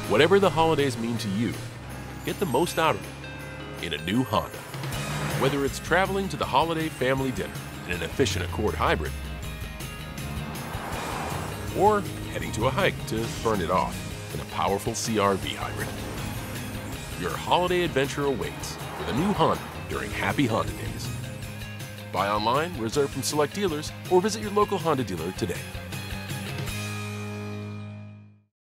Whatever the holidays mean to you, get the most out of them in a new Honda. Whether it's traveling to the holiday family dinner in an efficient Accord hybrid, or heading to a hike to burn it off in a powerful CR-V hybrid, your holiday adventure awaits with a new Honda during Happy Honda Days. Buy online, reserve from select dealers, or visit your local Honda dealer today.